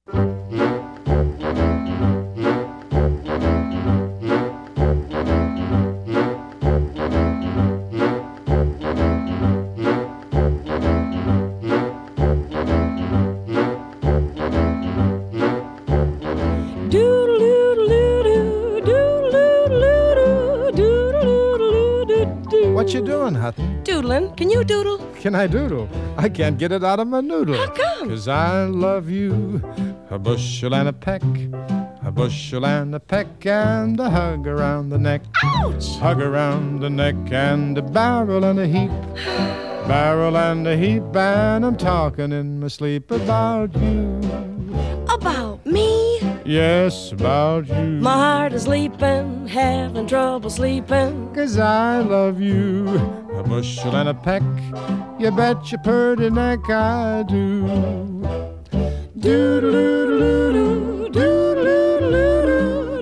What you doing, Hutton? Doodling. Can you doodle? Can I doodle? I can't get it out of my noodle. How come? 'Cause I love you, a bushel and a peck, a bushel and a peck, and a hug around the neck. Ouch! Hug around the neck, and a barrel and a heap, barrel and a heap, and I'm talking in my sleep about you. About me? Yes, about you. My heart is leaping, having trouble sleeping. 'Cause I love you, a bushel and a peck, you bet your purty neck I do. Doodle-doodle-doodle, doodle-doodle-doodle,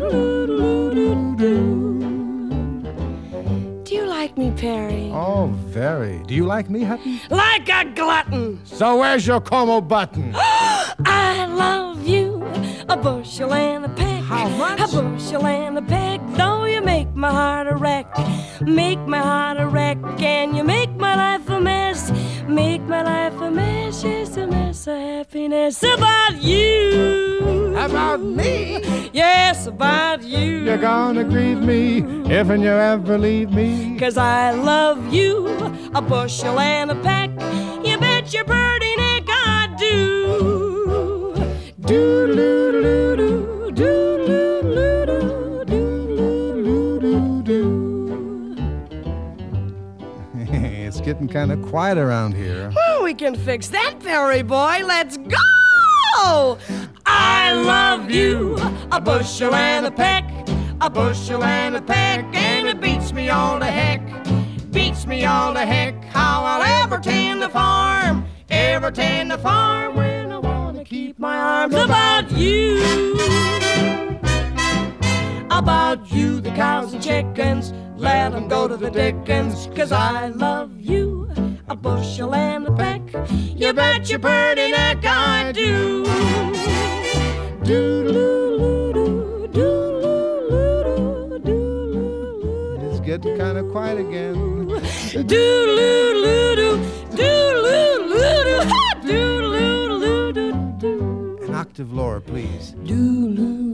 doodle-doodle-doodle. Do you like me, Perry? Oh, very. Do you like me, Hutton? Like a glutton. So where's your Como button? I love you, a bushel and a peck. How much? A bushel and a peck. Though you make my heart a wreck, make my heart a wreck, and you make my life a mess, make my life a mess. Yes, a mess of happiness. About you. About me? Yes, about you. You're gonna grieve me if and you ever leave me. 'Cause I love you, a bushel and a peck. You bet your pretty neck I do. Doodle-doodle-doo, doodle-doodle-doo, doodle-doodle-doo. It's getting kind of quiet around here. Well, we can fix that, Perry boy. Let's go! I love you, a bushel and a peck, a bushel and a peck, and it beats me all to heck, beats me all to heck, how I'll ever tend the farm, ever tend the farm when I want to keep my arms about you. About you, the cows and chickens, let them go to the dickens, 'cause I love you, a bushel and a peck, you bet your pretty neck I do. Doodle-doo-doo, doodle-doo-doo, doodle-doo. It's getting kind of quiet again. Doodle-doo-doo, doodle-doo-doo, doodle-doo-doo. An octave lower, please. Doodle-doo.